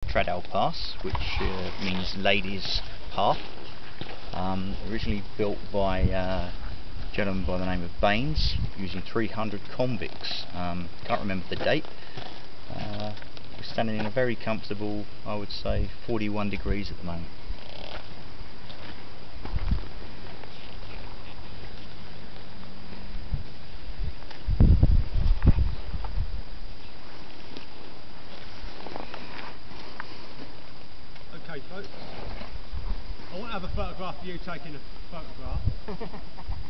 Tradal Pass, which means Ladies' Path. Originally built by a gentleman by the name of Baines, using 300 convicts. Can't remember the date. We're standing in a very comfortable, I would say, 41 degrees at the moment. Okay folks, I want to have a photograph of you taking a photograph.